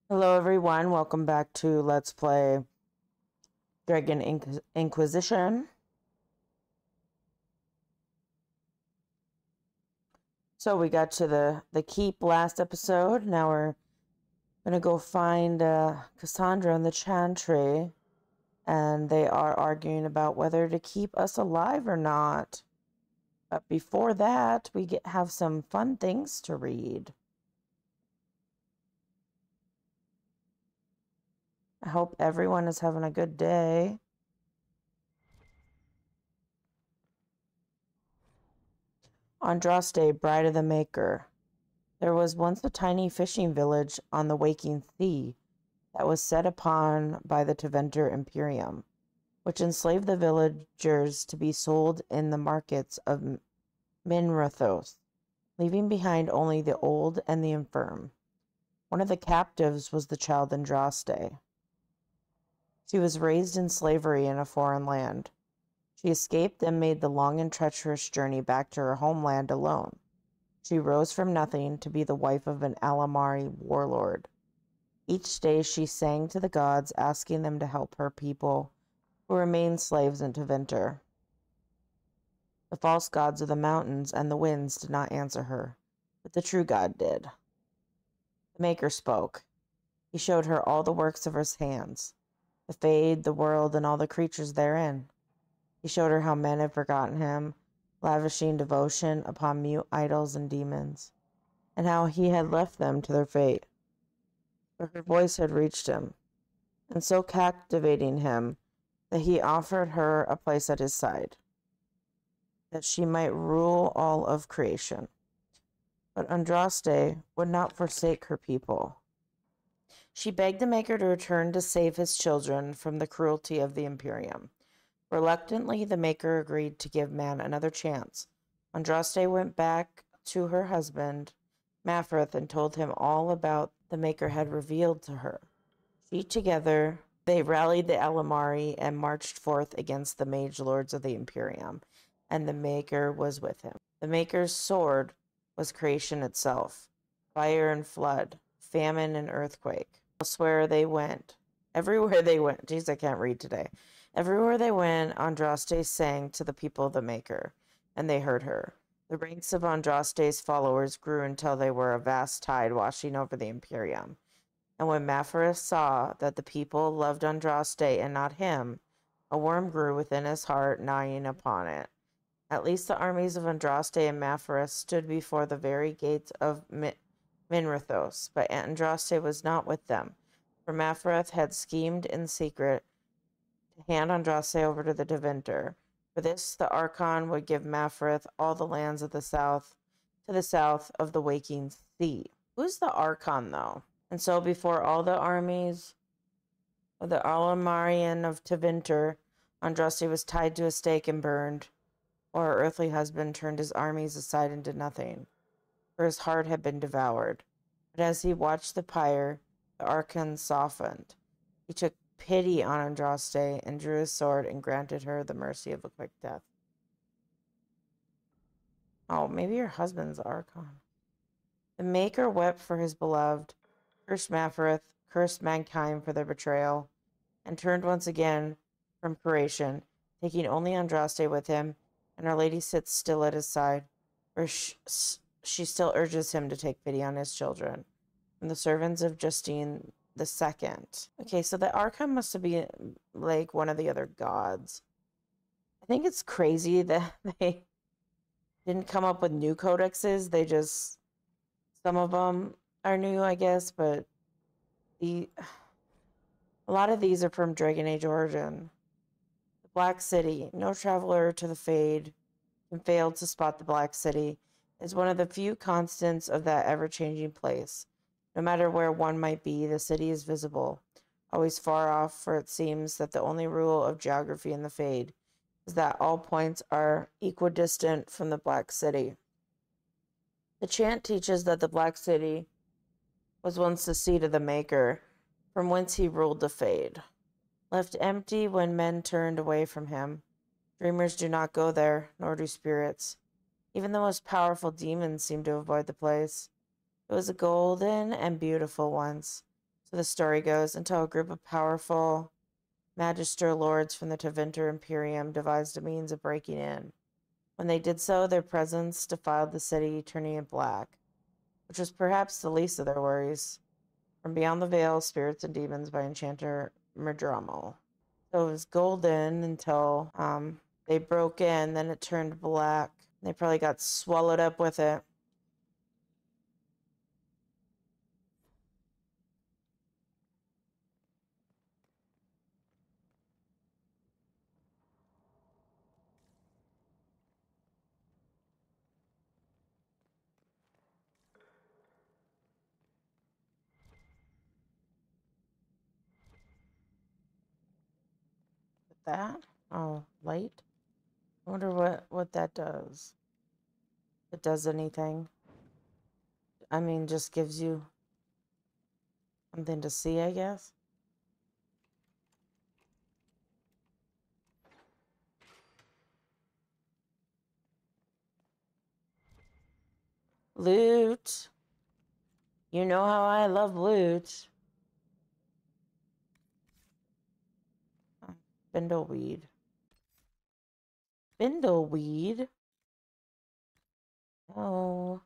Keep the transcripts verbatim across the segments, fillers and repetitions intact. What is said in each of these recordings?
Hello everyone, welcome back to Let's Play Dragon Inq Inquisition. So we got to the, the keep last episode. Now we're gonna go find uh, Cassandra and the Chantry, and they are arguing about whether to keep us alive or not. But before that, we get have some fun things to read. I hope everyone is having a good day. Andraste, Bride of the Maker. There was once a tiny fishing village on the waking sea that was set upon by the Tevinter Imperium, which enslaved the villagers to be sold in the markets of Minrathos, leaving behind only the old and the infirm. One of the captives was the child Andraste. She was raised in slavery in a foreign land. She escaped and made the long and treacherous journey back to her homeland alone. She rose from nothing to be the wife of an Alamari warlord. Each day she sang to the gods, asking them to help her people who remained slaves in Tevinter. The false gods of the mountains and the winds did not answer her, but the true God did. The Maker spoke. He showed her all the works of his hands, the Fade, the world, and all the creatures therein. He showed her how men had forgotten him, lavishing devotion upon mute idols and demons, and how he had left them to their fate. But her voice had reached him, and so captivating him that he offered her a place at his side, that she might rule all of creation. But Andraste would not forsake her people. She begged the Maker to return to save his children from the cruelty of the Imperium. Reluctantly, the Maker agreed to give man another chance. Andraste went back to her husband, Mafrith, and told him all about the Maker had revealed to her. She together, they rallied the Alamari and marched forth against the mage lords of the Imperium, and the Maker was with him. The Maker's sword was creation itself, fire and flood, famine and earthquake. Elsewhere they went, everywhere they went, geez, I can't read today. Everywhere they went, Andraste sang to the people of the Maker, and they heard her. The ranks of Andraste's followers grew until they were a vast tide washing over the Imperium. And when Mafaris saw that the people loved Andraste and not him, a worm grew within his heart, gnawing upon it. At least the armies of Andraste and Mafaris stood before the very gates of Min Minrathos, but Andraste was not with them, for Mafarith had schemed in secret to hand Andraste over to the Tevinter. For this, the Archon would give Mafarith all the lands of the south, to the south of the waking sea. Who's the Archon, though? And so before all the armies of the Alamarian of Tevinter, Andraste was tied to a stake and burned, or her earthly husband turned his armies aside and did nothing, for his heart had been devoured. But as he watched the pyre, the Archon softened. He took pity on Andraste and drew his sword and granted her the mercy of a quick death. Oh, maybe her husband's Archon. The Maker wept for his beloved, cursed Mafarith, cursed mankind for their betrayal, and turned once again from creation, taking only Andraste with him, and Our Lady sits still at his side, where she, she still urges him to take pity on his children. From the servants of Justine the Second. Okay, so the Archon must be like one of the other gods. I think it's crazy that they didn't come up with new codexes. They just, some of them are new, I guess, but the a lot of these are from Dragon Age origin. The Black City. No traveler to the Fade can fail to spot the Black City. It's one of the few constants of that ever-changing place. No matter where one might be, the city is visible, always far off, for it seems that the only rule of geography in the Fade is that all points are equidistant from the Black City. The chant teaches that the Black City was once the seat of the Maker, from whence he ruled the Fade. Left empty when men turned away from him, dreamers do not go there, nor do spirits. Even the most powerful demons seem to avoid the place. It was a golden and beautiful once, So the story goes, until a group of powerful Magister lords from the Tevinter Imperium devised a means of breaking in. When they did so, their presence defiled the city, turning it black, which was perhaps the least of their worries. From beyond the veil, spirits and demons by enchanter Murdromo. So it was golden until um, they broke in, then it turned black. They probably got swallowed up with it. With that? Oh, light? I wonder what, what that does. If it does anything. I mean, just gives you something to see, I guess. Loot. You know how I love loot. Spindleweed. Spindleweed? Oh.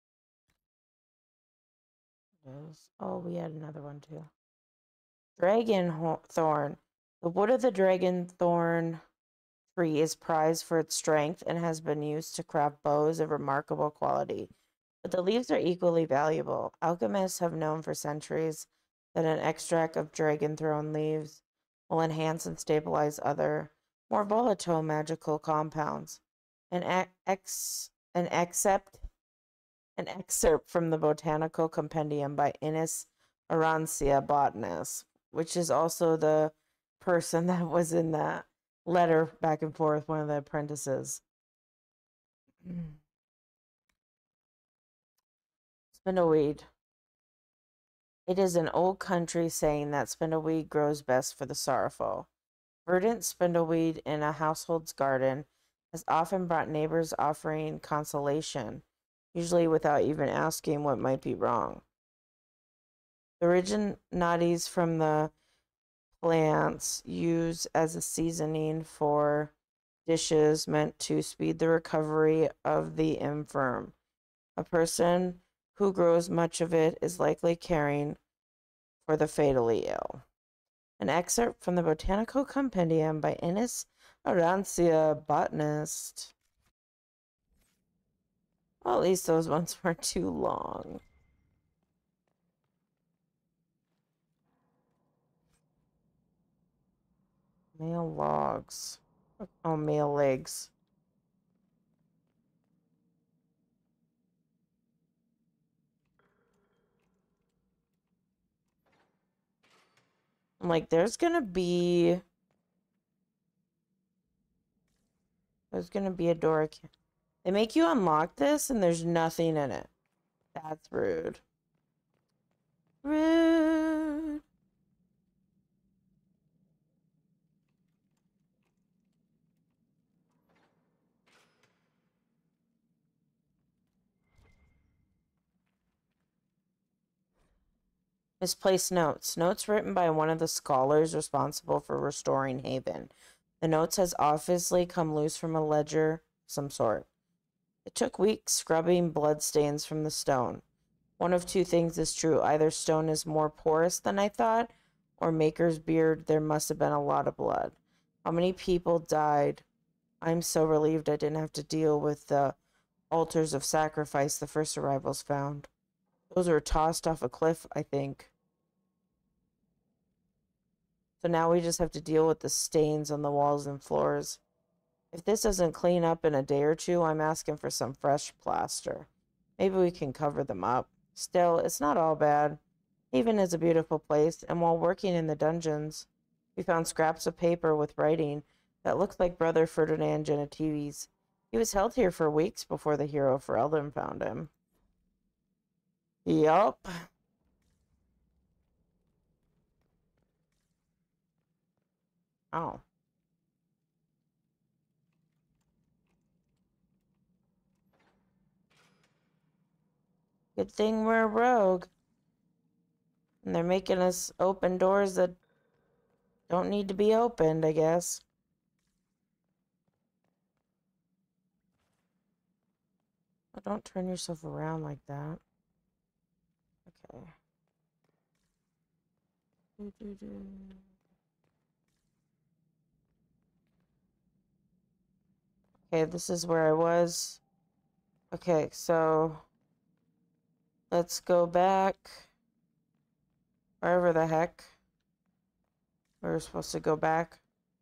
Oh, we had another one too. Dragon thorn. The wood of the dragon thorn tree is prized for its strength and has been used to craft bows of remarkable quality. But the leaves are equally valuable. Alchemists have known for centuries that an extract of dragon thorn leaves will enhance and stabilize other, more volatile magical compounds. An ex an except an excerpt from the Botanical Compendium by Innis Arancia, botanist, which is also the person that was in that letter back and forth, one of the apprentices. Spindleweed. It is an old country saying that spindleweed grows best for the sorrowful. Verdant spindleweed in a household's garden has often brought neighbors offering consolation, usually without even asking what might be wrong. The originatives from the plants used as a seasoning for dishes meant to speed the recovery of the infirm. A person who grows much of it is likely caring for the fatally ill. An excerpt from the Botanical Compendium by Innis Arancia, botanist. Well, at least those ones weren't too long. Male logs. Oh, male legs. I'm like, there's gonna be... There's gonna be a door. They make you unlock this and there's nothing in it. That's rude. Rude. Misplaced notes. Notes written by one of the scholars responsible for restoring Haven. The notes has obviously come loose from a ledger of some sort. It took weeks scrubbing bloodstains from the stone. One of two things is true. Either stone is more porous than I thought, or Maker's beard, there must have been a lot of blood. How many people died? I'm so relieved I didn't have to deal with the altars of sacrifice the first arrivals found. Those were tossed off a cliff, I think. So now we just have to deal with the stains on the walls and floors. If this doesn't clean up in a day or two, I'm asking for some fresh plaster. Maybe we can cover them up. Still, it's not all bad. Haven is a beautiful place, and while working in the dungeons, we found scraps of paper with writing that looked like Brother Ferdinand Genetivi's. He was held here for weeks before the hero Ferelden found him. Yup. Oh. Good thing we're a rogue. And they're making us open doors that don't need to be opened, I guess. Oh, don't turn yourself around like that. Okay. Do, do, do. Okay, this is where I was. Okay, so let's go back wherever the heck we were supposed to go back.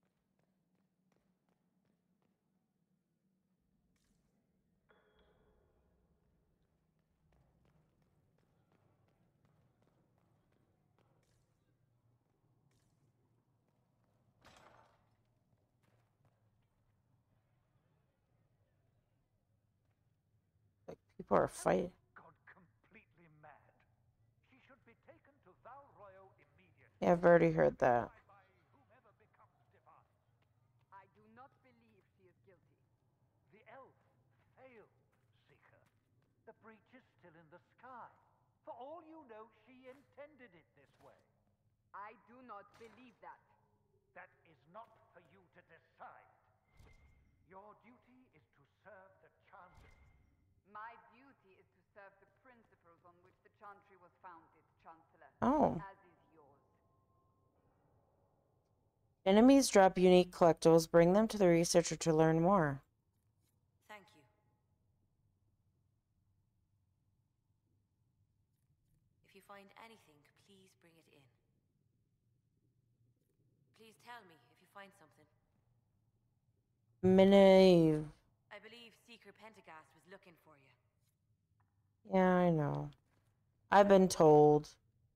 Like, people are fighting. Yeah, I've already heard that. I do not believe she is guilty. The elf failed, Seeker. The breach is still in the sky. For all you know, she intended it this way. I do not believe that. That is not for you to decide. Your duty is to serve the Chantry. My duty is to serve the principles on which the Chantry was founded, Chancellor. Oh. As is yours. Enemies drop unique collectibles. Bring them to the researcher to learn more. Thank you. If you find anything, please bring it in. Please tell me if you find something. Minave. I believe Seeker Pentagast was looking for you. Yeah, I know. I've been told.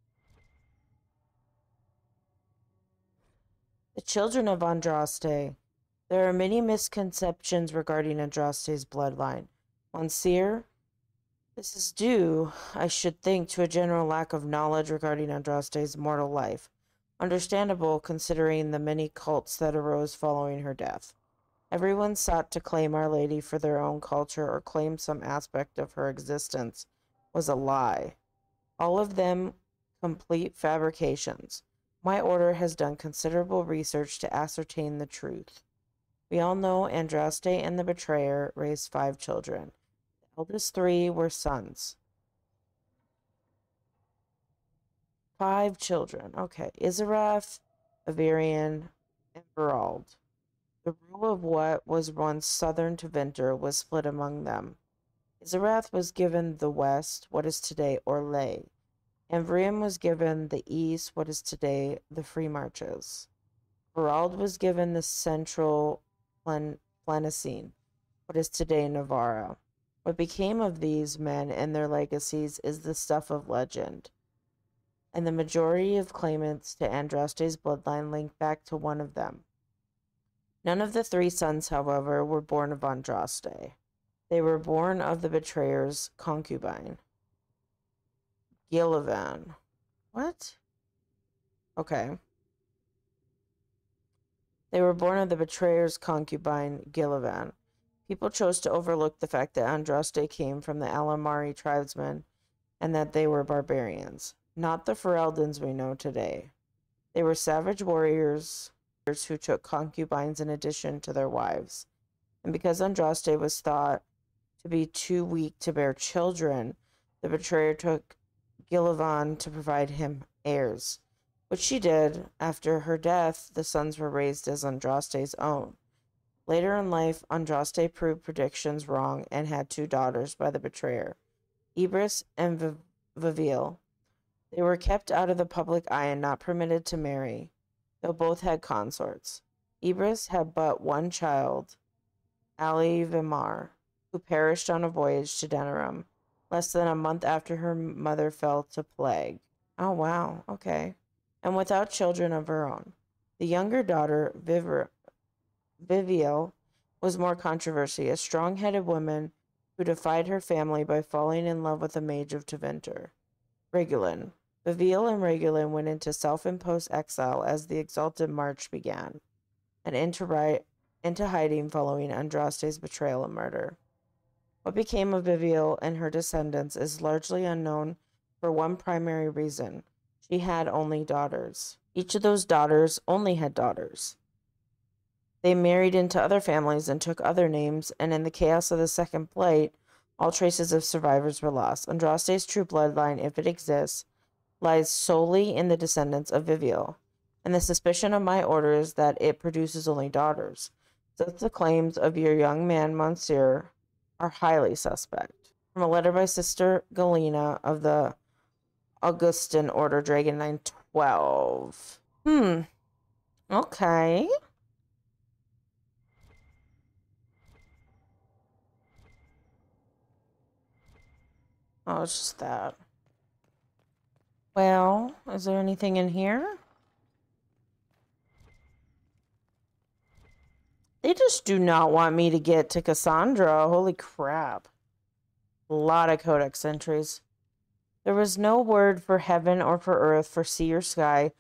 The children of Andraste. There are many misconceptions regarding Andraste's bloodline. Monsieur, this is due, I should think, to a general lack of knowledge regarding Andraste's mortal life. Understandable, considering the many cults that arose following her death. Everyone sought to claim Our Lady for their own culture or claim some aspect of her existence was a lie. All of them complete fabrications. My order has done considerable research to ascertain the truth. We all know Andraste and the betrayer raised five children. The eldest three were sons. Five children. Okay. Izarath, Avirian, and Verald. The rule of what was once southern Tevinter was split among them. Izarath was given the west, what is today Orlais. Amvrium was given the east, what is today the Free Marches. Verald was given the central Plen Plenacine, what is today Navarra. What became of these men and their legacies is the stuff of legend, and the majority of claimants to Andraste's bloodline link back to one of them. None of the three sons, however, were born of Andraste. They were born of the betrayer's concubine. Gillivan. What? Okay. They were born of the betrayer's concubine, Gillivan. People chose to overlook the fact that Andraste came from the Alamari tribesmen and that they were barbarians, not the Ferelden's we know today. They were savage warriors who took concubines in addition to their wives. And because Andraste was thought to be too weak to bear children, the betrayer took Gillivan to provide him heirs, which she did. After her death, the sons were raised as Andraste's own. Later in life, Andraste proved predictions wrong and had two daughters by the betrayer, Ibris and v Viville. They were kept out of the public eye and not permitted to marry, though both had consorts. Ibris had but one child, Ali Vimar, who perished on a voyage to Denerim, less than a month after her mother fell to plague. Oh, wow, okay. And without children of her own. The younger daughter, Viv Viviel, was more controversy, a strong-headed woman who defied her family by falling in love with a mage of Tevinter, Regulin. Viviel and Regulin went into self-imposed exile as the Exalted March began, and into, into hiding following Andraste's betrayal and murder. What became of Viviel and her descendants is largely unknown for one primary reason. She had only daughters. Each of those daughters only had daughters. They married into other families and took other names, and in the chaos of the Second Blight, all traces of survivors were lost. Andraste's true bloodline, if it exists, lies solely in the descendants of Viviel, and the suspicion of my order is that it produces only daughters. Thus the claims of your young man, Monsieur, are highly suspect. From a letter by Sister Galena of the Augustan Order, Dragon nine twelve. Hmm. Okay. Oh, it's just that. Well, is there anything in here? They just do not want me to get to Cassandra. Holy crap. A lot of codex entries. There was no word for heaven or for earth, for sea or sky.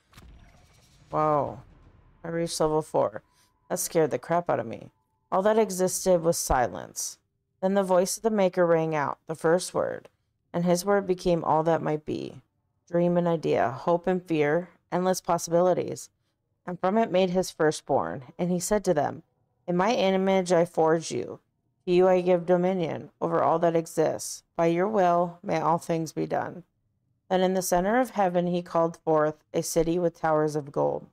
Whoa. I reached level four. That scared the crap out of me. All that existed was silence. Then the voice of the Maker rang out, the first word, and his word became all that might be. Dream and idea, hope and fear, endless possibilities. And from it made his firstborn, and he said to them, in my image I forge you. To you I give dominion over all that exists. By your will may all things be done. Then in the center of heaven he called forth a city with towers of gold,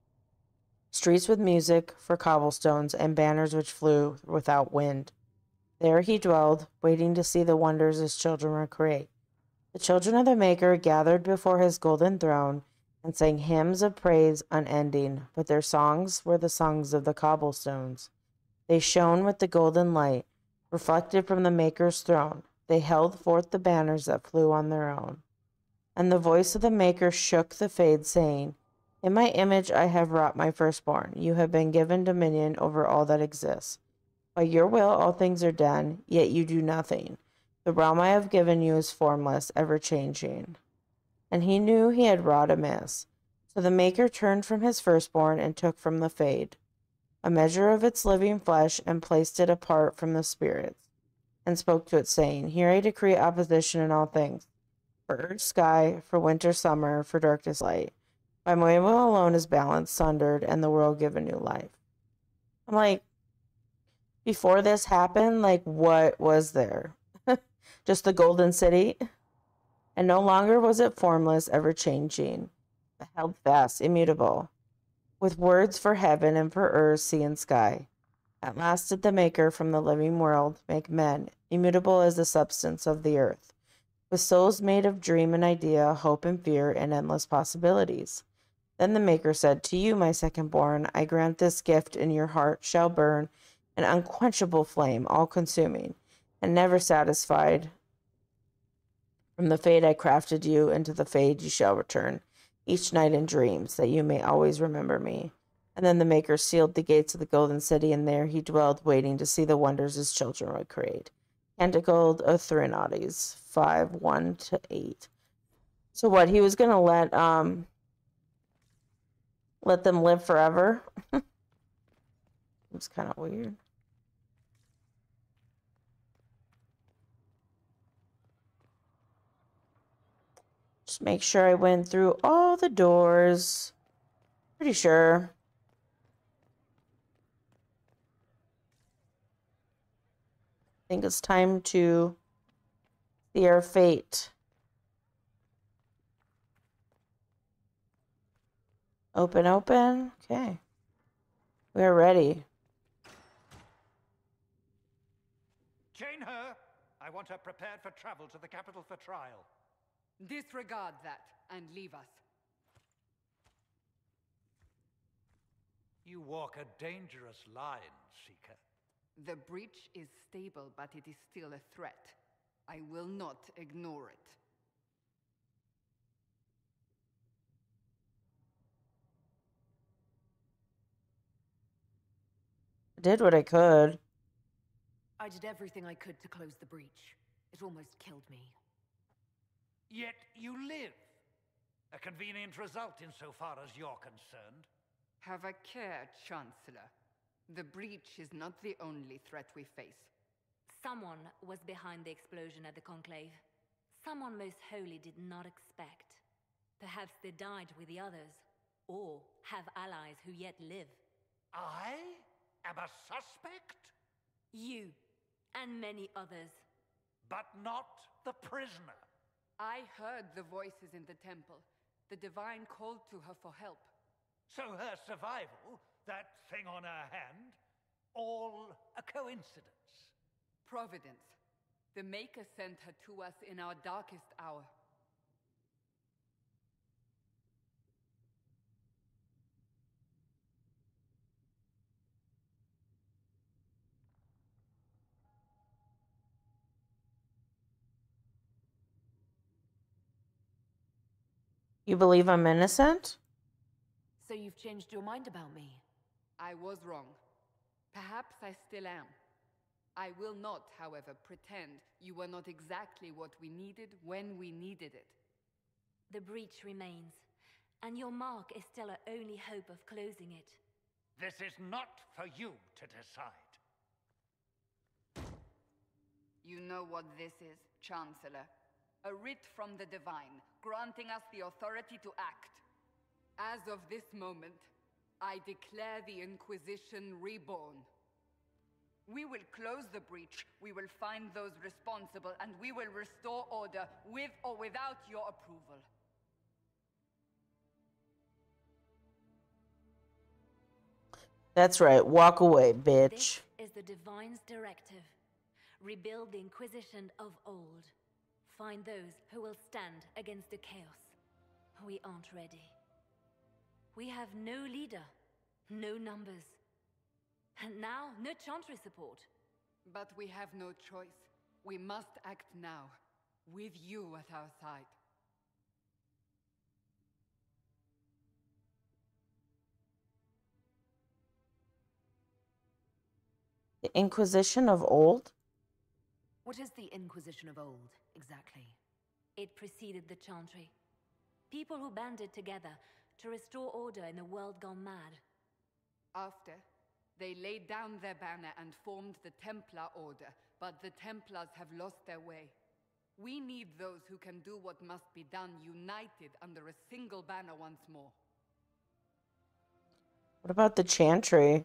streets with music for cobblestones, and banners which flew without wind. There he dwelled, waiting to see the wonders his children would create. The children of the Maker gathered before his golden throne and sang hymns of praise unending, but their songs were the songs of the cobblestones. They shone with the golden light, reflected from the Maker's throne. They held forth the banners that flew on their own. And the voice of the Maker shook the fade, saying, in my image I have wrought my firstborn. You have been given dominion over all that exists. By your will all things are done, yet you do nothing. The realm I have given you is formless, ever-changing. And he knew he had wrought amiss. So the Maker turned from his firstborn and took from the fade a measure of its living flesh and placed it apart from the spirits, and spoke to it, saying, here I decree opposition in all things, for earth, sky, for winter, summer, for darkness, light. By my will alone is balance sundered, and the world given new life. I'm like, before this happened, like, what was there? Just the golden city? And no longer was it formless, ever-changing, but held fast, immutable, with words for heaven and for earth, sea, and sky. At last did the Maker from the living world make men, immutable as the substance of the earth, with souls made of dream and idea, hope and fear, and endless possibilities. Then the Maker said, to you, my second-born, I grant this gift, in your heart shall burn an unquenchable flame, all-consuming, and never satisfied. From the fate I crafted you, into the fate you shall return, each night in dreams, that you may always remember me. And then the Maker sealed the gates of the golden city, and there he dwelled, waiting to see the wonders his children would create. Canticle of Threnodies, five, one to eight. So what, he was going to let, um, let them live forever? It's kind of weird. Just make sure I went through all the doors. Pretty sure. I think it's time to see our fate. Open, open. Okay. We are ready. Chain her! I want her prepared for travel to the capital for trial. Disregard that and leave us. You walk a dangerous line, Seeker. The breach is stable, but it is still a threat. I will not ignore it. I did what I could. I did everything I could to close the breach. It almost killed me. Yet you live. A convenient result insofar as you're concerned. Have a care, Chancellor. The breach is not the only threat we face. Someone was behind the explosion at the Conclave. Someone most holy did not expect. Perhaps they died with the others, or have allies who yet live. I am a suspect? You, and many others. But not the prisoner. I heard the voices in the temple. The Divine called to her for help. So her survival, that thing on her hand, all a coincidence? Providence. The Maker sent her to us in our darkest hour. You believe I'm innocent? So you've changed your mind about me? I was wrong. Perhaps I still am. I will not, however, pretend you were not exactly what we needed when we needed it. The breach remains, and your mark is still our only hope of closing it. This is not for you to decide. You know what this is, Chancellor. A writ from the Divine, granting us the authority to act. As of this moment, I declare the Inquisition reborn. We will close the breach, we will find those responsible, and we will restore order with or without your approval. That's right. Walk away, bitch. This is the Divine's directive. Rebuild the Inquisition of old. Find those who will stand against the chaos. We aren't ready. We have no leader, no numbers. And now, no Chantry support. But we have no choice. We must act now, with you at our side. The Inquisition of old? What is the Inquisition of old, exactly? It preceded the Chantry. People who banded together to restore order in a world gone mad. After, they laid down their banner and formed the Templar Order, but the Templars have lost their way. We need those who can do what must be done, united under a single banner once more. What about the Chantry?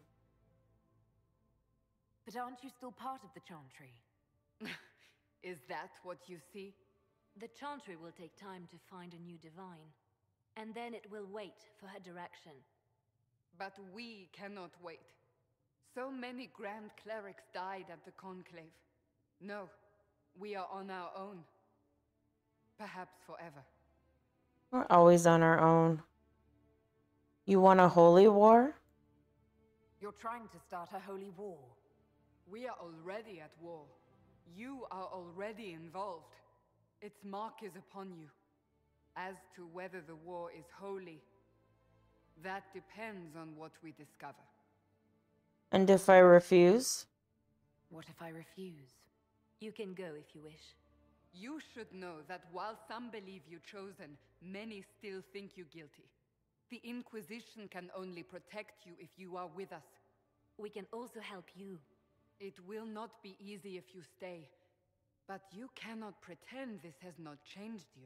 But aren't you still part of the Chantry? Is that what you see? The Chantry will take time to find a new Divine. And then it will wait for her direction. But we cannot wait. So many Grand Clerics died at the Conclave. No, we are on our own. Perhaps forever. We're always on our own. You want a holy war? You're trying to start a holy war. We are already at war. You are already involved. Its mark is upon you. As to whether the war is holy, that depends on what we discover. And if I refuse? What if I refuse? You can go if you wish. You should know that while some believe you chosen, many still think you guilty. The Inquisition can only protect you if you are with us. We can also help you. It will not be easy if you stay, but you cannot pretend this has not changed you.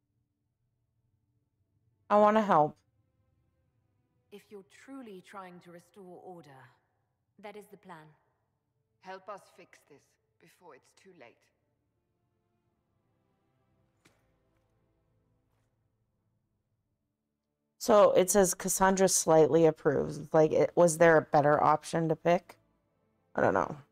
I want to help. If you're truly trying to restore order, That is the plan. Help us fix this before it's too late. So it says Cassandra slightly approves. Like, it, was there a better option to pick? I don't know.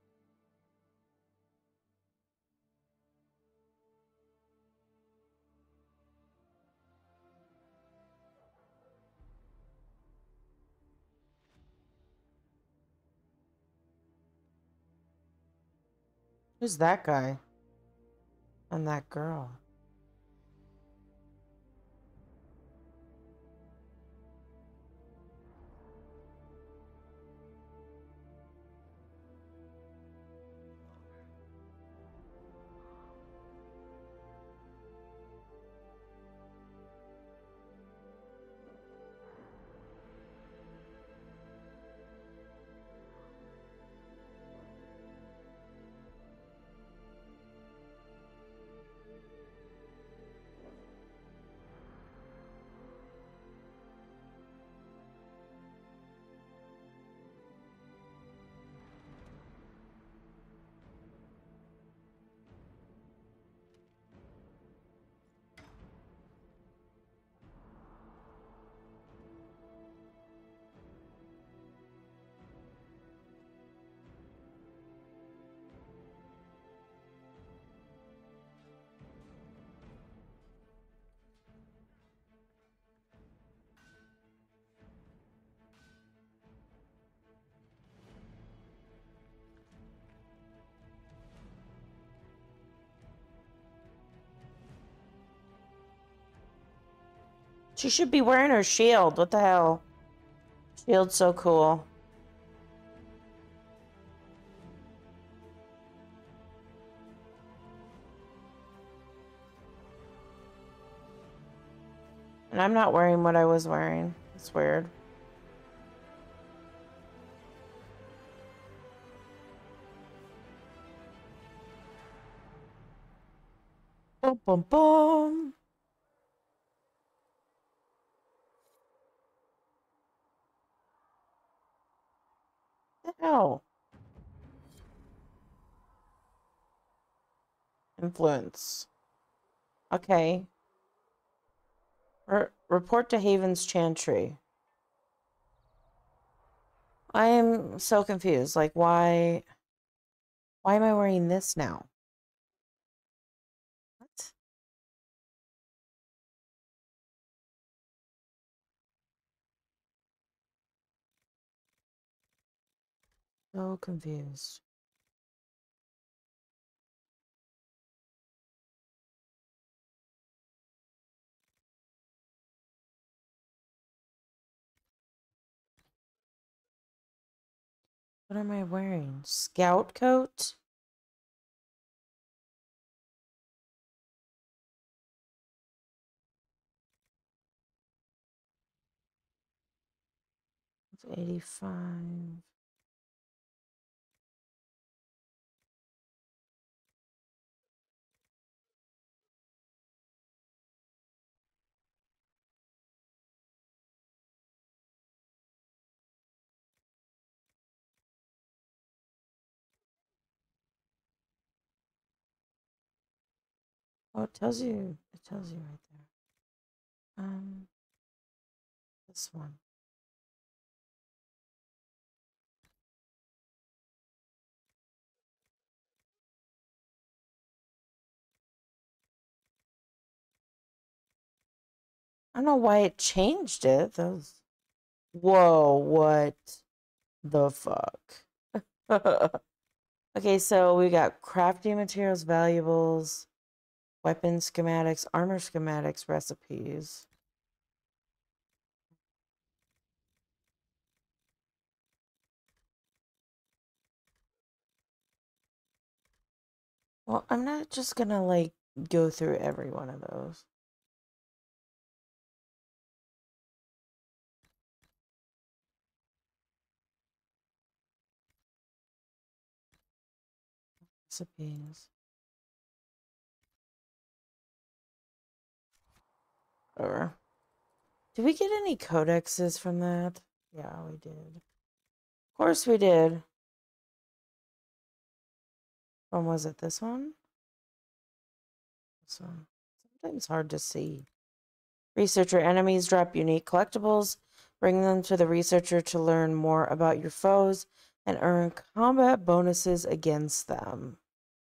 Who's that guy? And that girl. She should be wearing her shield. What the hell? Shield's so cool. And I'm not wearing what I was wearing. It's weird. Boom, boom, boom. What the hell? Influence. Okay. Re report to Haven's Chantry. I am so confused. Like, why... Why am I wearing this now? What? So confused. What am I wearing? Scout coat? It's eighty-five. Oh, it tells you. It tells you right there. Um, this one. I don't know why it changed it. Those. Whoa, what the fuck? Okay, so we got crafting materials, valuables, weapon schematics, armor schematics, recipes. Well, I'm not just gonna like go through every one of those. Recipes. Or did we get any codexes from that? Yeah, we did. Of course we did. When was it? This one? This one. Sometimes hard to see. Researcher enemies drop unique collectibles. Bring them to the researcher to learn more about your foes and earn combat bonuses against them.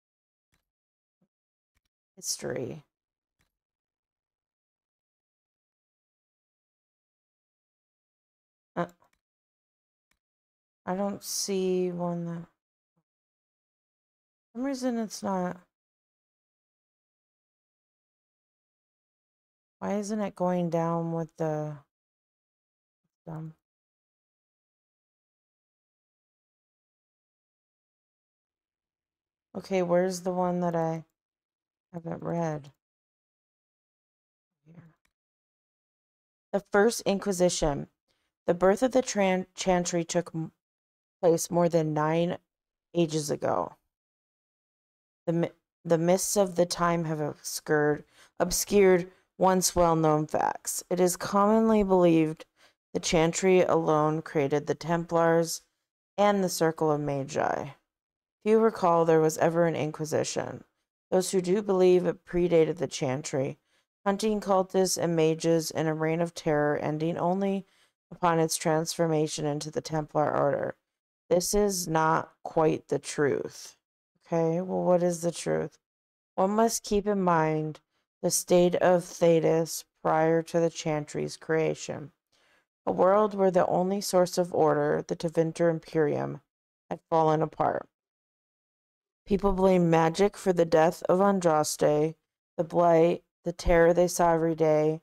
History. Uh, I don't see one that... For some reason it's not... Why isn't it going down with the... Um, okay, where's the one that I haven't read? Here. The First Inquisition. The birth of the Tran Chantry took place more than nine ages ago. The, the mists of the time have obscured, obscured once well-known facts. It is commonly believed the Chantry alone created the Templars and the Circle of Magi. Few recall there was ever an Inquisition. Those who do believe it predated the Chantry, hunting cultists and mages in a reign of terror ending only upon its transformation into the Templar Order. This is not quite the truth. Okay, well, what is the truth? One must keep in mind the state of Thedas prior to the Chantry's creation. A world where the only source of order, the Tevinter Imperium, had fallen apart. People blame magic for the death of Andraste, the blight, the terror they saw every day,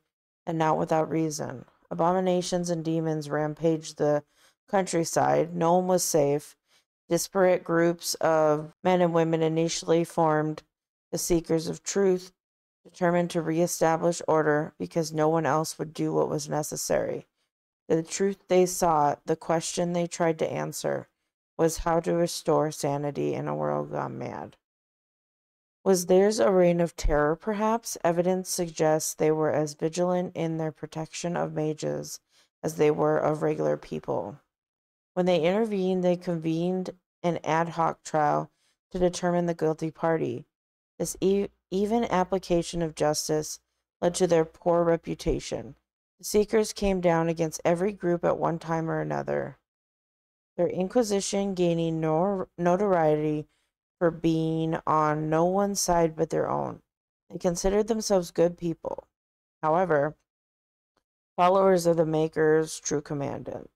and not without reason. Abominations and demons rampaged the countryside. No one was safe. Disparate groups of men and women initially formed the Seekers of Truth, determined to reestablish order because no one else would do what was necessary. The truth they sought, the question they tried to answer, was how to restore sanity in a world gone mad. Was theirs a reign of terror, perhaps? Evidence suggests they were as vigilant in their protection of mages as they were of regular people. When they intervened, they convened an ad hoc trial to determine the guilty party. This e- even application of justice led to their poor reputation. The Seekers came down against every group at one time or another, their Inquisition gaining nor- notoriety for being on no one's side but their own. They considered themselves good people, however, followers of the Maker's true commandments.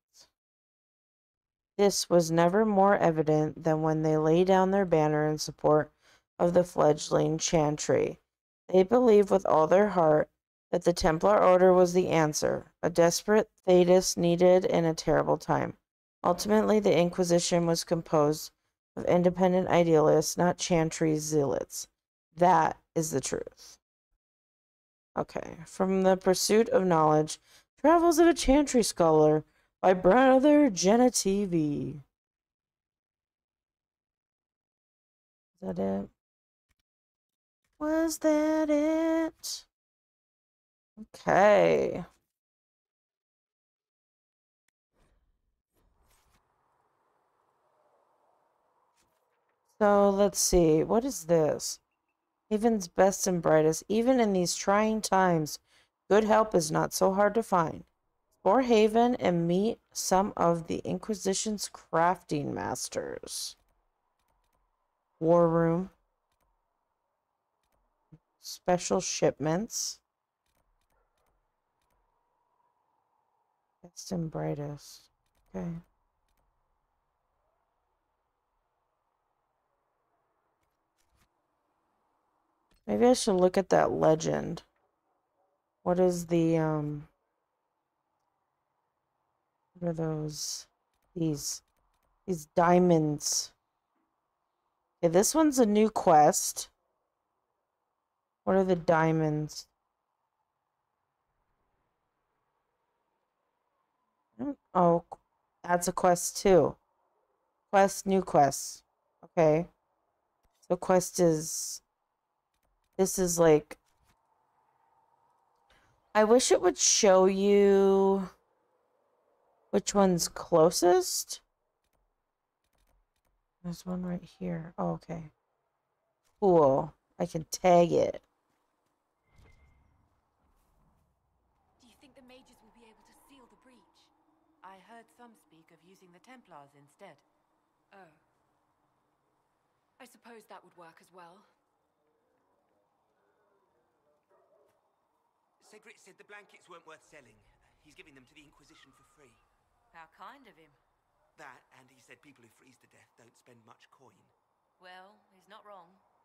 This was never more evident than when they lay down their banner in support of the fledgling Chantry. They believed with all their heart that the Templar Order was the answer, a desperate Thedas needed in a terrible time. Ultimately, the Inquisition was composed of independent idealists, not Chantry zealots. That is the truth. Okay. From the Pursuit of Knowledge, Travels of a Chantry Scholar by Brother Genetivi. Is that it? Was that it? Okay. So let's see. What is this? Haven's best and brightest. Even in these trying times, good help is not so hard to find. Explore Haven and meet some of the Inquisition's crafting masters. War Room. Special shipments. Best and brightest. Okay. Maybe I should look at that legend. What is the, um... what are those? These. These diamonds. Okay, this one's a new quest. What are the diamonds? Oh, that's a quest too. Quest, new quest. Okay. So quest is... This is like... I wish it would show you which one's closest. There's one right here. Oh, okay. Cool. I can tag it. Do you think the mages will be able to seal the breach? I heard some speak of using the Templars instead. Oh. I suppose that would work as well. Cedric said the blankets weren't worth selling. He's giving them to the Inquisition for free. How kind of him. That, and he said people who freeze to death don't spend much coin. Well, he's not wrong.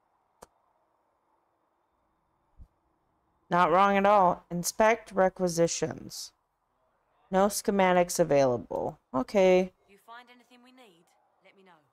Not wrong at all. Inspect requisitions. No schematics available. Okay. You find anything we need, let me know.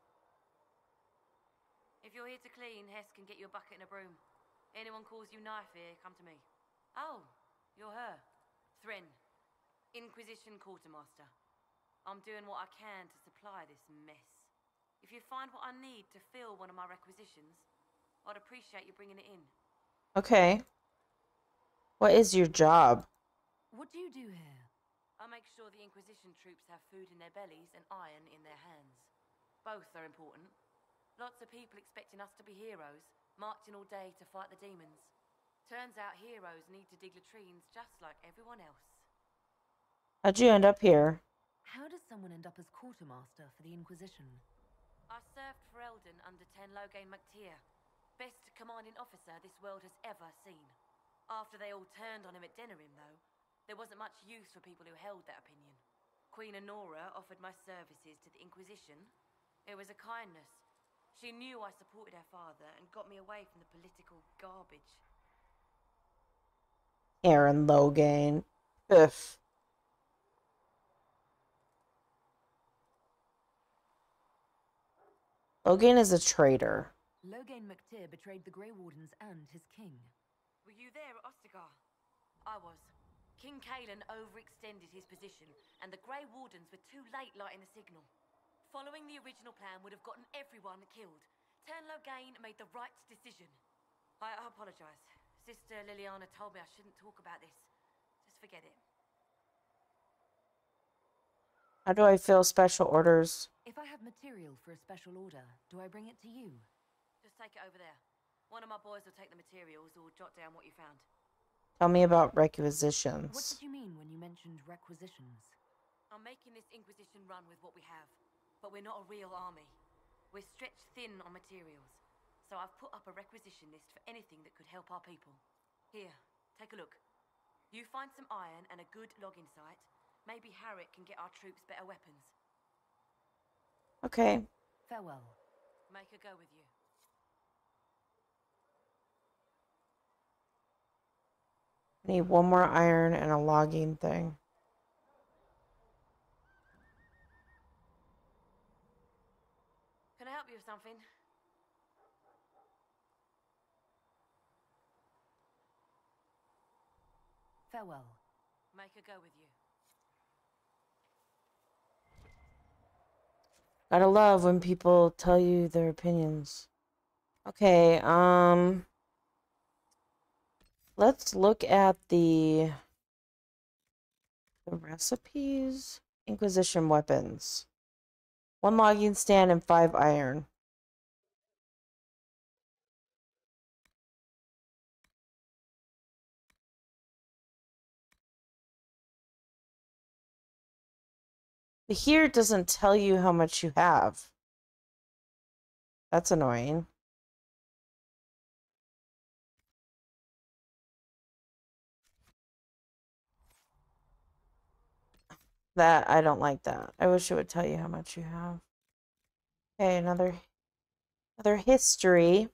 If you're here to clean, Hess can get you a bucket and a broom. Anyone calls you knife here, come to me. Oh, you're her. Thren. Inquisition Quartermaster. I'm doing what I can to supply this mess. If you find what I need to fill one of my requisitions, I'd appreciate you bringing it in. Okay. What is your job? What do you do here? I make sure the Inquisition troops have food in their bellies and iron in their hands. Both are important. Lots of people expecting us to be heroes, marching all day to fight the demons. Turns out heroes need to dig latrines just like everyone else. How'd you end up here? How does someone end up as quartermaster for the Inquisition? I served for Eldon under Ten Loghain MacTier, best commanding officer this world has ever seen. After they all turned on him at Denerim, though, there wasn't much use for people who held that opinion. Queen Honora offered my services to the Inquisition. It was a kindness. She knew I supported her father and got me away from the political garbage. Aaron Logan. Ugh. Logan is a traitor. Logain McTeer betrayed the Grey Wardens and his king. Were you there at Ostagar? I was. King Kalen overextended his position, and the Grey Wardens were too late lighting the signal. Following the original plan would have gotten everyone killed. Turn Logain made the right decision. I, I apologize. Sister Liliana told me I shouldn't talk about this. Just forget it. How do I fill special orders? If I have material for a special order, do I bring it to you? Just take it over there. One of my boys will take the materials or jot down what you found. Tell me about requisitions. What did you mean when you mentioned requisitions? I'm making this Inquisition run with what we have, but we're not a real army. We're stretched thin on materials, so I've put up a requisition list for anything that could help our people. Here, take a look. You find some iron and a good logging site. Maybe Harriet can get our troops better weapons. Okay. Farewell. Make her go with you. I need one more iron and a logging thing. Can I help you with something? Farewell. Make her go with you. Gotta love when people tell you their opinions. Okay, um... let's look at the... the recipes. Inquisition weapons. One logging stand and five iron. But here it doesn't tell you how much you have. That's annoying. That, I don't like that. I wish it would tell you how much you have. Okay, another, another history.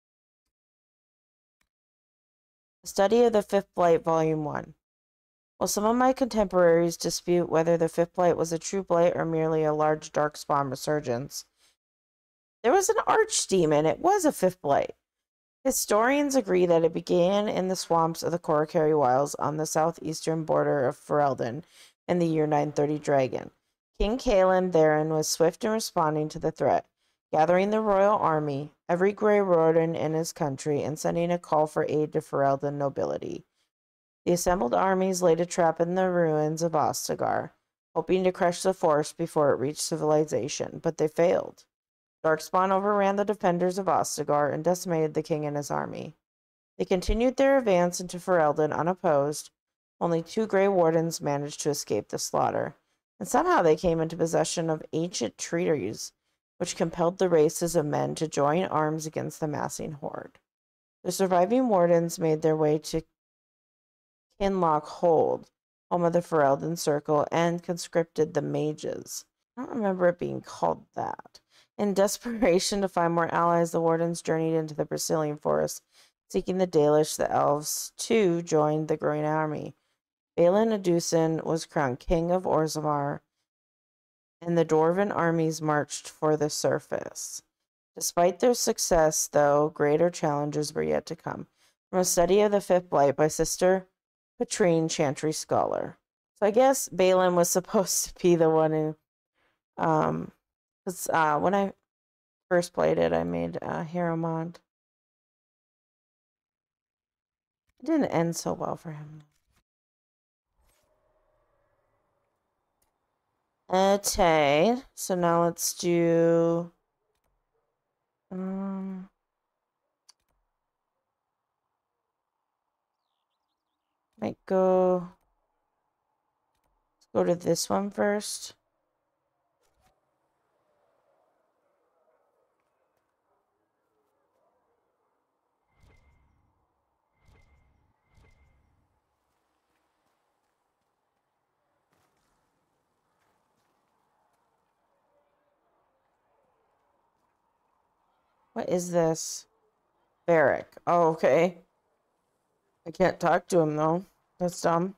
A Study of the Fifth Blight, Volume one. While some of my contemporaries dispute whether the Fifth Blight was a true blight or merely a large darkspawn resurgence, there was an archdemon. It was a Fifth Blight. Historians agree that it began in the swamps of the Korikari Wilds on the southeastern border of Ferelden in the year nine thirty Dragon. King Kalen therein was swift in responding to the threat, gathering the royal army, every Grey Warden in his country, and sending a call for aid to Ferelden nobility. The assembled armies laid a trap in the ruins of Ostagar, hoping to crush the force before it reached civilization, but they failed. Darkspawn overran the defenders of Ostagar and decimated the king and his army. They continued their advance into Ferelden unopposed. Only two Grey Wardens managed to escape the slaughter, and somehow they came into possession of ancient treaties, which compelled the races of men to join arms against the massing horde. The surviving Wardens made their way to Kinloch Hold, home of the Ferelden Circle, and conscripted the mages. I don't remember it being called that. In desperation to find more allies, the Wardens journeyed into the Brazilian forest, seeking the Dalish. The elves, too, joined the growing army. Balin Adusin was crowned king of Orzammar, and the Dwarven armies marched for the surface. Despite their success, though, greater challenges were yet to come. From a study of the Fifth Blight by Sister Patrine, Chantry Scholar. So I guess Balin was supposed to be the one who, um, because uh, when I first played it, I made uh, Haramond. It didn't end so well for him. Okay, so now let's do um might go let's go to this one first. What is this? Barrack. Oh, okay. I can't talk to him, though. That's dumb.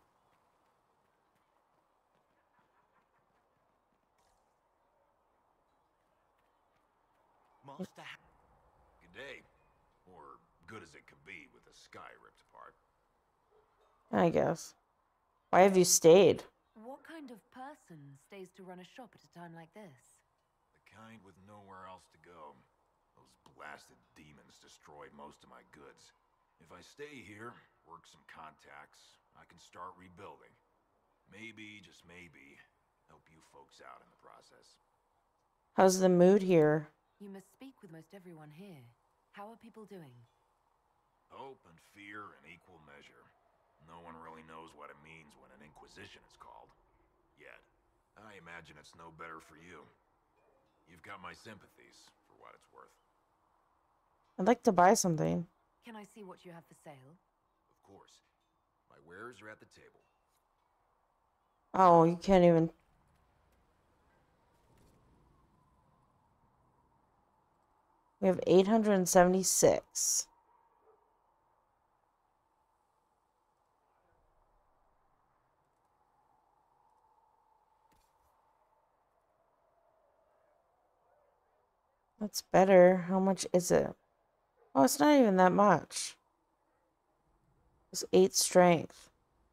Master Ha- Good day. Or good as it could be with the sky ripped apart. I guess. Why have you stayed? What kind of person stays to run a shop at a time like this? The kind with nowhere else to go. Those blasted demons destroyed most of my goods. If I stay here, work some contacts, I can start rebuilding. Maybe, just maybe, help you folks out in the process. How's the mood here? You must speak with most everyone here. How are people doing? Hope and fear in equal measure. No one really knows what it means when an Inquisition is called. Yet, I imagine it's no better for you. You've got my sympathies, for what it's worth. I'd like to buy something. Can I see what you have for sale? Of course. My wares are at the table. Oh, you can't even... We have eight hundred seventy-six. That's better. How much is it? Oh, it's not even that much. It's eight strength.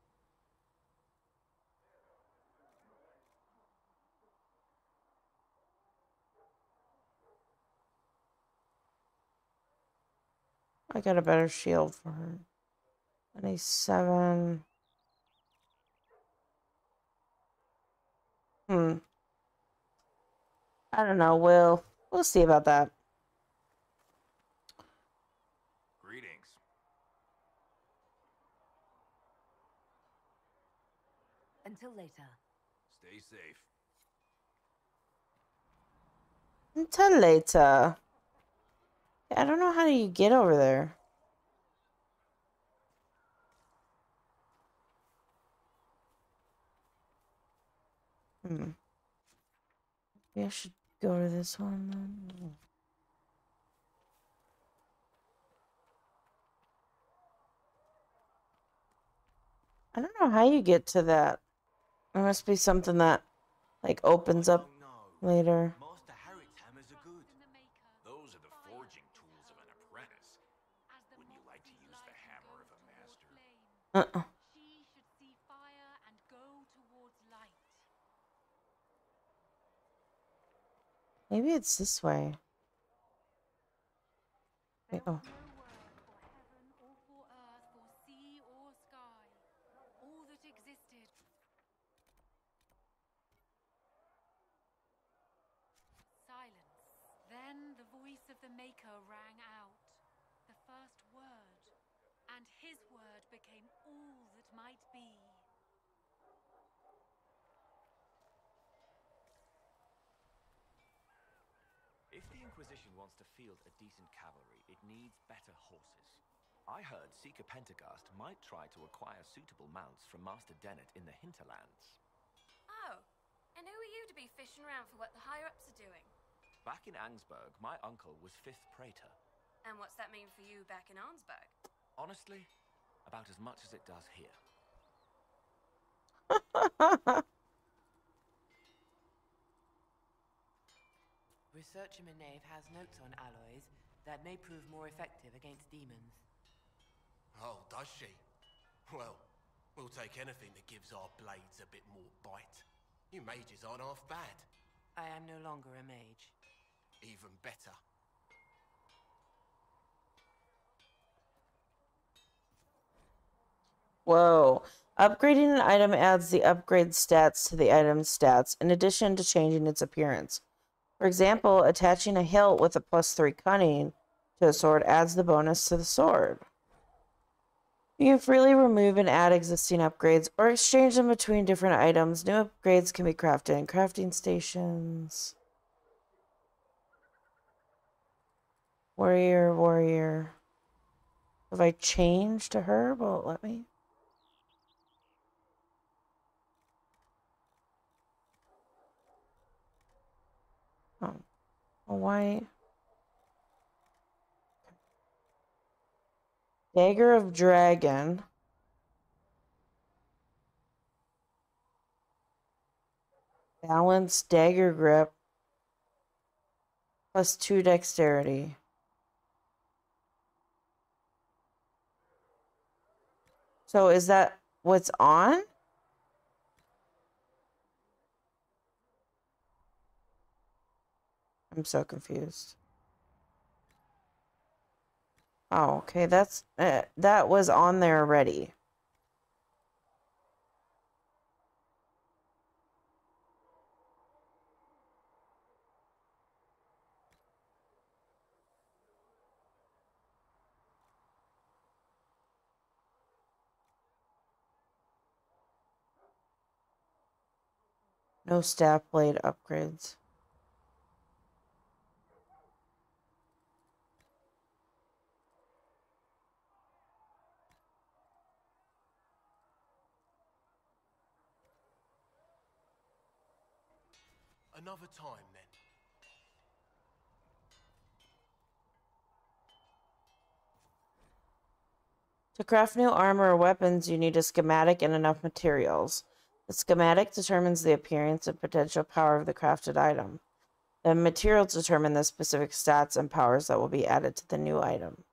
I got a better shield for her. twenty-seven. Hmm. I don't know. We'll, we'll see about that. Greetings. Until later. Stay safe. Until later. I don't know how you get over there. Hmm. Maybe I should go to this one then. I don't know how you get to that. There must be something that, like, opens up later. Master Harriet's hammers are good. Those are the forging tools of an apprentice. Wouldn't you like to use the hammer of a master? Uh-uh. She should see fire and go towards light. Maybe it's this way. Wait, oh. No word for heaven or for earth, for sea or sky. All that existed. Silence. Then the voice of the Maker rang out. The first word. And his word became all that might be. If the Inquisition wants to field a decent cavalry, it needs better horses. I heard Seeker Pentecost might try to acquire suitable mounts from Master Dennett in the hinterlands. Oh, and who are you to be fishing around for what the higher-ups are doing? Back in Angsburg, my uncle was fifth praetor. And what's that mean for you back in Arnsberg? Honestly, about as much as it does here. Researcher Minave has notes on alloys that may prove more effective against demons. Oh, does she? Well, we'll take anything that gives our blades a bit more bite. You mages aren't half bad. I am no longer a mage. Even better. Whoa. Upgrading an item adds the upgrade stats to the item's stats, in addition to changing its appearance. For example, attaching a hilt with a plus three cunning to a sword adds the bonus to the sword. You can freely remove and add existing upgrades or exchange them between different items. New upgrades can be crafted in crafting stations. Warrior, warrior. Have I changed to her? Will it let me? Oh. Well, why? Dagger of Dragon. Balance, dagger grip, plus two dexterity. So is that what's on? I'm so confused. Oh, okay, that's uh, that was on there already. No staff blade upgrades. Another time, then. To craft new armor or weapons, you need a schematic and enough materials. The schematic determines the appearance and potential power of the crafted item. The materials determine the specific stats and powers that will be added to the new item.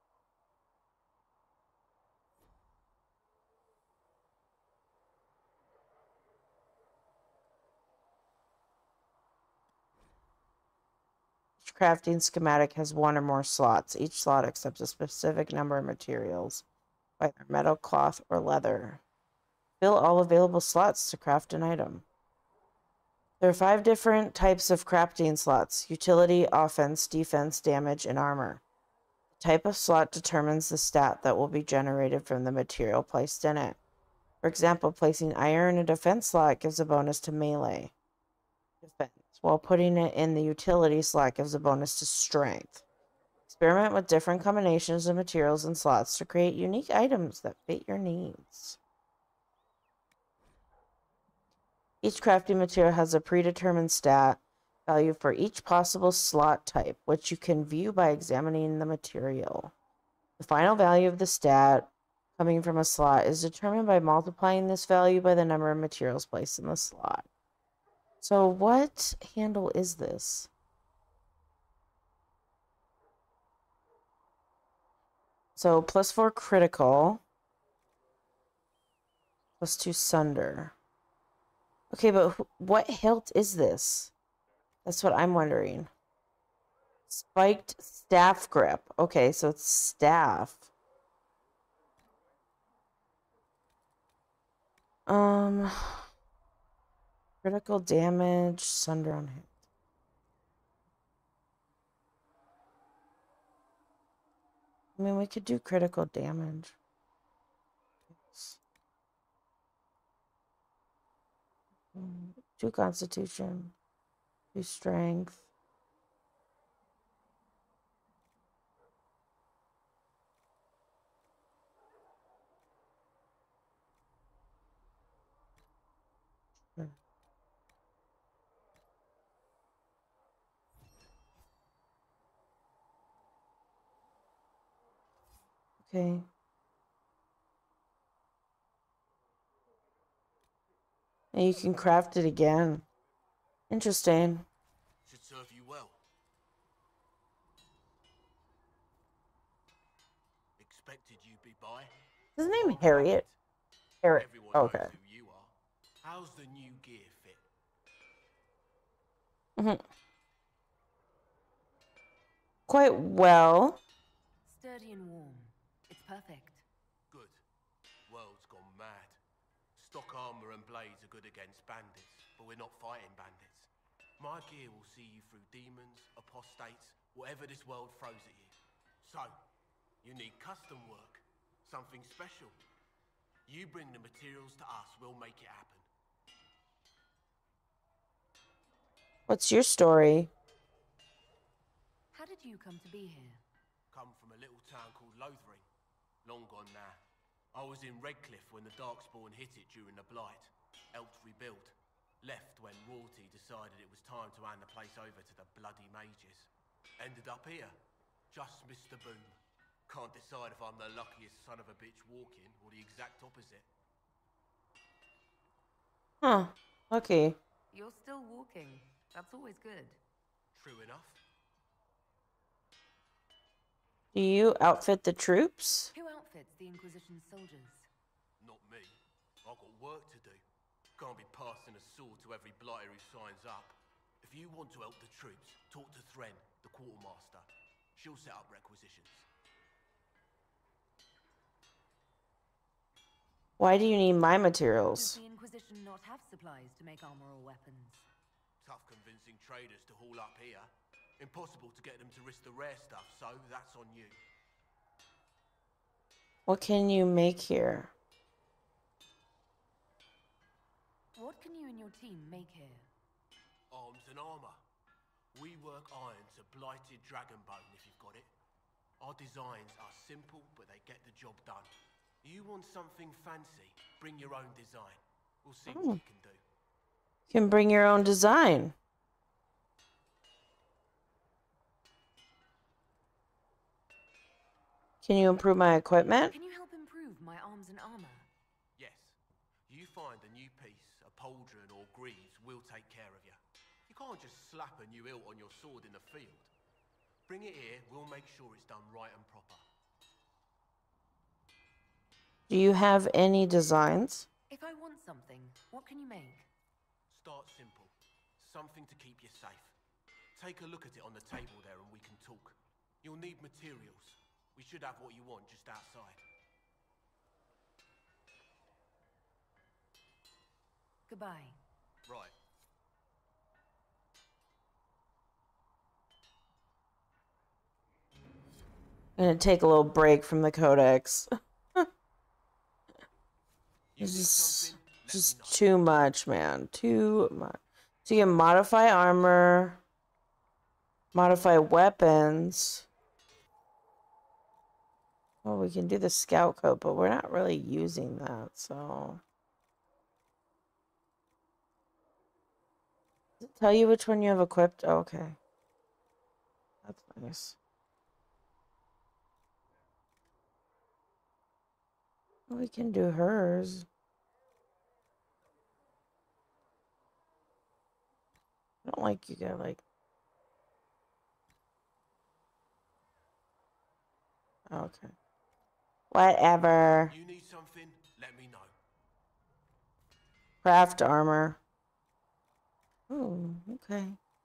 Each crafting schematic has one or more slots. Each slot accepts a specific number of materials, either metal, cloth, or leather. Fill all available slots to craft an item. There are five different types of crafting slots: utility, offense, defense, damage, and armor. The type of slot determines the stat that will be generated from the material placed in it. For example, placing iron in a defense slot gives a bonus to melee defense, while putting it in the utility slot gives a bonus to strength. Experiment with different combinations of materials and slots to create unique items that fit your needs. Each crafting material has a predetermined stat value for each possible slot type, which you can view by examining the material. The final value of the stat coming from a slot is determined by multiplying this value by the number of materials placed in the slot. So what handle is this? So plus four critical, plus two sunder. Okay, but wh- what hilt is this? That's what I'm wondering. Spiked staff grip. Okay, so it's staff. Um, critical damage, sunder on hit. I mean, we could do critical damage. Two constitution, two strength. Okay. And you can craft it again. Interesting. Should serve you well. Expected you'd be by. His name Harriet. Harriet. Everyone Okay. knows who you are. How's the new gear fit? Mm-hmm. Quite well. Sturdy and warm. It's perfect. Good. World's gone mad. Stock armor and blades are good against bandits, but we're not fighting bandits. My gear will see you through demons, apostates, whatever this world throws at you. So, you need custom work, something special. You bring the materials to us, we'll make it happen. What's your story? How did you come to be here? Come from a little town called Lothering. Long gone now. I was in Redcliffe when the Darkspawn hit it during the Blight. Helped rebuild. Left when royalty decided it was time to hand the place over to the bloody mages. Ended up here. Just missed the boom. Can't decide if I'm the luckiest son of a bitch walking or the exact opposite. Huh. Okay. You're still walking. That's always good. True enough. Do you outfit the troops? Who outfits the Inquisition soldiers? Not me. I've got work to do. Can't be passing a sword to every blighter who signs up. If you want to help the troops, talk to Thren, the quartermaster. She'll set up requisitions. Why do you need my Does materials? the Inquisition not have supplies to make armor or weapons? Tough convincing traders to haul up here. Impossible to get them to risk the rare stuff, so that's on you. What can you make here? What can you and your team make here? Arms and armor. We work iron to blighted dragonbone if you've got it. Our designs are simple, but they get the job done. You want something fancy, bring your own design. We'll see Oh. what we can do. You can bring your own design. Can you improve my equipment? Can you help improve my arms and armor? Yes. You find a new piece, a pauldron or greaves, we'll take care of you. You can't just slap a new hilt on your sword in the field. Bring it here, we'll make sure it's done right and proper. Do you have any designs? If I want something, what can you make? Start simple. Something to keep you safe. Take a look at it on the table there and we can talk. You'll need materials. We should have what you want just outside. Goodbye. Right. I'm gonna take a little break from the codex. You This need is something? Let me just know. too much, man. Too much. So you can modify armor, modify weapons. Well, we can do the scout coat, but we're not really using that, so. Does it tell you which one you have equipped? Oh, okay. That's nice. We can do hers. I don't like you guys like. Okay. Whatever. You need something? Let me know. Craft armor. Oh, okay.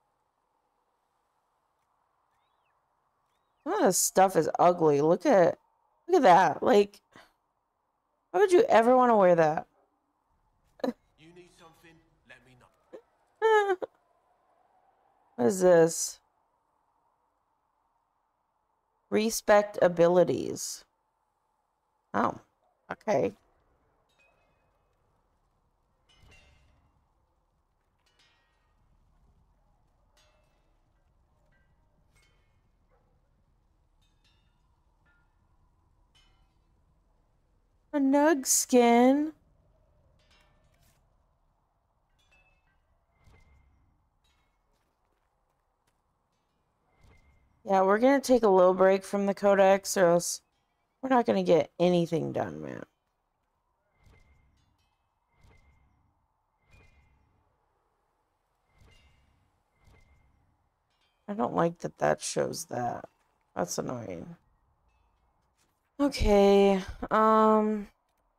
Some of this stuff is ugly. Look at look at that. Like, why would you ever want to wear that? You need something? Let me know. What is this? Respect abilities. Oh, okay. A nug skin. Yeah, we're gonna take a little break from the codex, or else we're not gonna get anything done, man. I don't like that that shows that. That's annoying. Okay, um...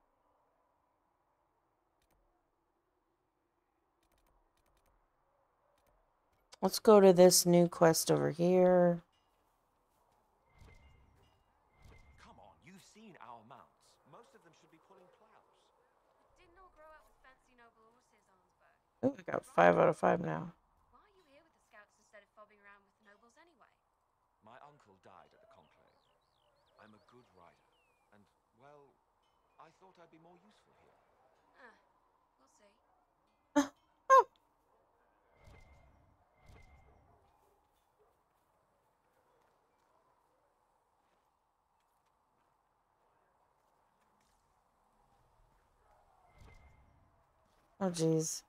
let's go to this new quest over here. Come on, you've seen our mounts. Most of them should be pulling plows. Didn't all grow up with fancy noble horses, Arnsberg. Oh, I got five out of five now. Why are you here with the scouts instead of fobbing around with the nobles anyway? My uncle died at the conclave. I'm a good rider, and, well, I thought I'd be more useful here. Ah, we'll see. Oh, jeez.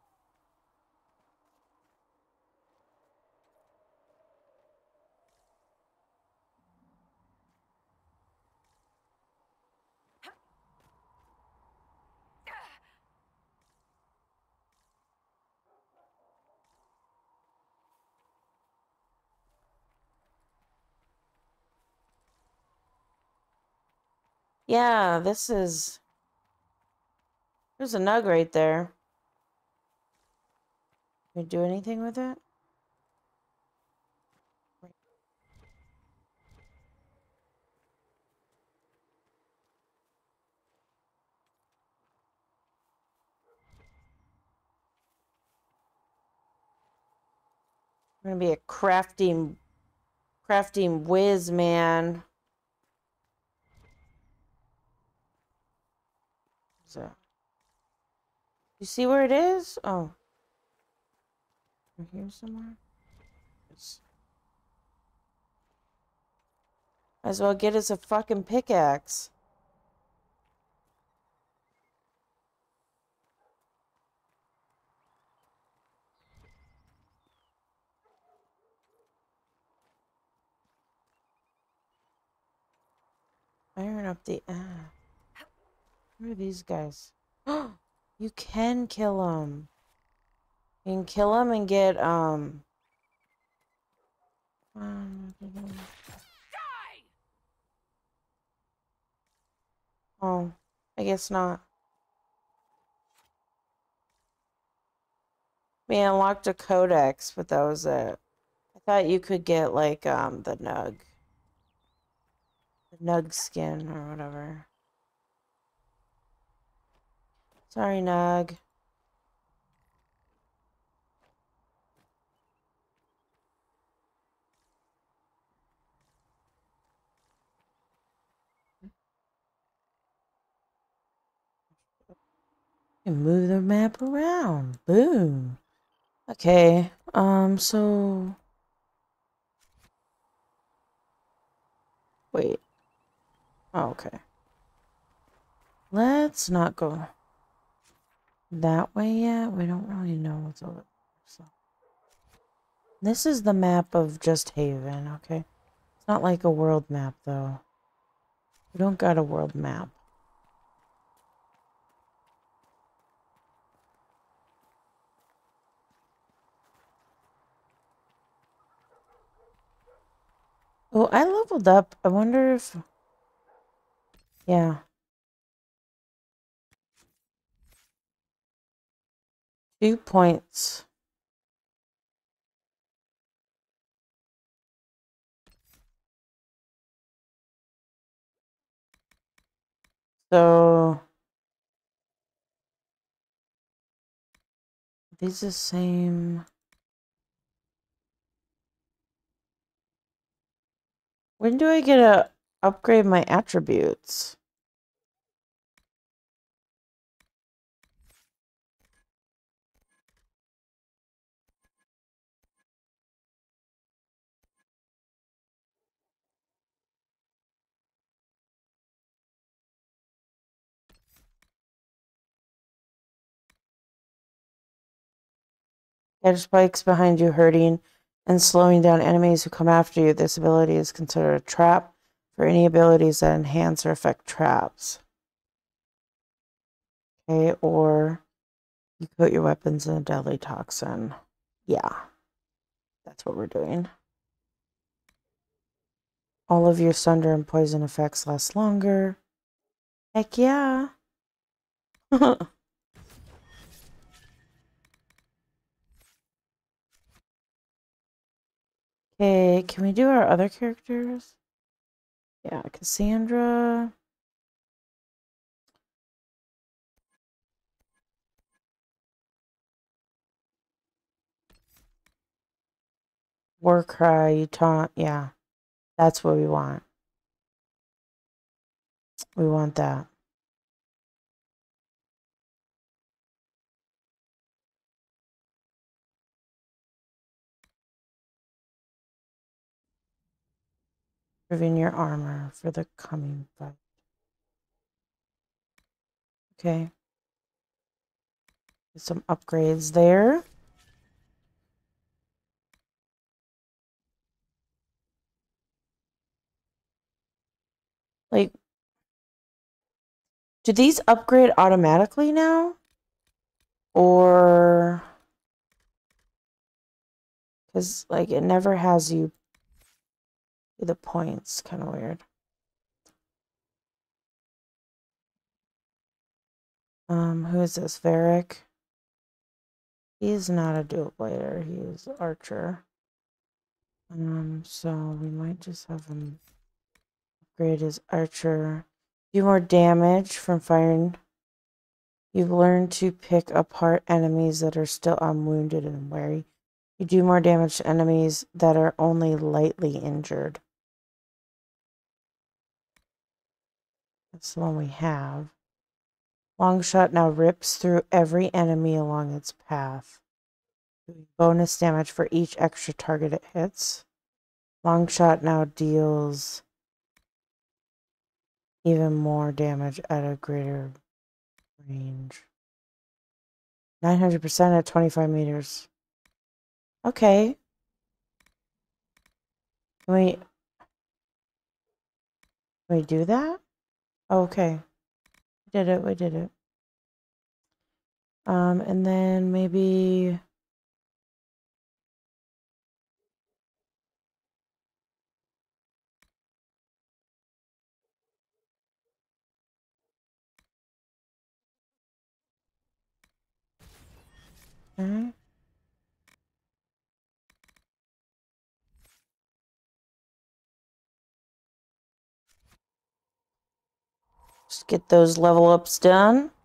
Yeah, this is... There's a nug right there. Can we do anything with it? I'm gonna be a crafting, crafting whiz, man. So, you see where it is? Oh, here somewhere. Yes. Might as well get us a fucking pickaxe. Iron up the... Ah. Who are these guys? You can kill them. You can kill them and get, um... um oh, I guess not. We unlocked a codex, but that was it. I thought you could get, like, um, the nug. The nug skin or whatever. Sorry, nug. And move the map around. Boom. Okay. Um, so... Wait. Oh, okay. Let's not go that way yet. We don't really know what's over there. So. This is the map of Just Haven, okay? It's not like a world map, though. We don't got a world map. Oh, I leveled up. I wonder if... Yeah. Two points. So... These are the same... When do I get to upgrade my attributes? Edge spikes behind you, hurting and slowing down enemies who come after you. This ability is considered a trap for any abilities that enhance or affect traps. Okay, or you put your weapons in a deadly toxin. Yeah, that's what we're doing. All of your thunder and poison effects last longer. Heck yeah. Okay, can we do our other characters? Yeah, Cassandra. Warcry, you taunt. Yeah, that's what we want. We want that. Improving your armor for the coming fight. Okay. Some upgrades there. Like, do these upgrade automatically now? Or... Because, like, it never has you do the points. Kind of weird. Um, who is this? Varric. He's not a dual blader. He is archer. Um, so we might just have him upgrade his archer. Do more damage from firing. You've learned to pick apart enemies that are still unwounded and wary. You do more damage to enemies that are only lightly injured. That's the one we have. Longshot now rips through every enemy along its path. Bonus damage for each extra target it hits. Longshot now deals even more damage at a greater range. nine hundred percent at twenty-five meters. Okay. Can we, can we do that? Oh, okay. We did it, we did it. Um, and then maybe... Okay. Just get those level ups done.